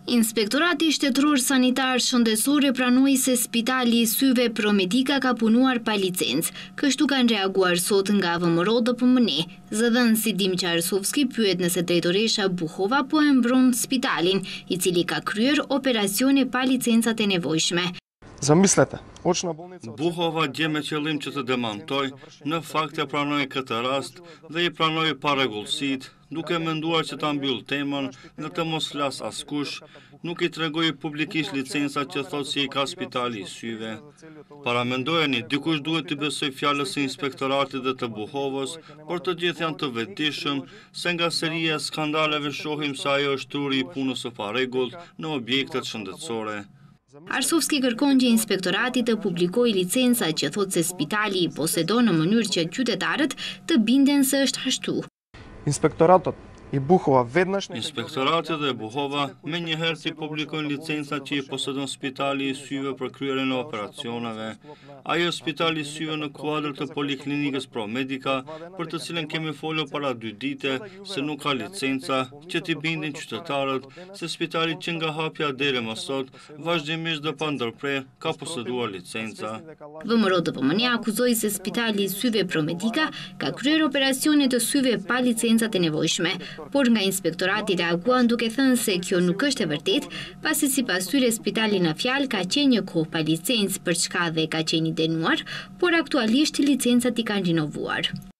Inspektorati Shtetëror Sanitar shëndetësor e pranoi se Spitali i Syve Promedica ka punuar pa licencë. Kështu kanë reaguar sot nga VMRO DPMN. Zëdhënësi Dimqar Sovski pyet nëse drejtoresha Buhova po e mbron spitalin, i cili ka kryer operacione pa licencat e nevojshme. Zamislete, Buhova dje me qëllim që të demantoj, në fakt e pranoi këtë rast dhe i pranoi pa rregullsitë, duke menduar që ta mbyll temën në të mos flas askush, nuk i tregoi publikisht licencat që thotë se i ka Spitali i Syve. Paramendojeni, dikush duhet të besoj fjalës së inspektoratit dhe të Buhovës, por të gjithë janë të vetëdijshëm se nga seria e skandaleve shohim se ajo është truri i punës së parregullt në objektet shëndetësore. Arsovski kërkon që inspektorati të publikojë licencat që thotë se spitali i posedon në mënyrë që qytetarët të binden se është ashtu. Inspektoratet i Buhova vednësh. Inspektorati dhe Buhova me njëherë të publikojnë licencat që i posedon Spitali i Syve për kryerjen e operacioneve. Ajo Spitali i Syve në kuadër të Poliklinikës Promedica, për të cilën kemi folur para 2 dite se nuk ka licenca, që t'i bindin qytetarët se spitali që nga hapja deri më sot, vazhdimisht dhe pa ndërprer, ka poseduar licenca. VMRO DPMN akuzoi se Spitali i Syve Promedica ka kryer operacione të syve pa licencat e nevojshme. Por nga inspektorati reaguan duke thënë se kjo nuk është e vërtetë, pasi sipas tyre spitali në fjalë ka qenë një kohë pa licencë për çka dhe ka qenë i dënuar, por aktualisht licencat i kanë rinovuar.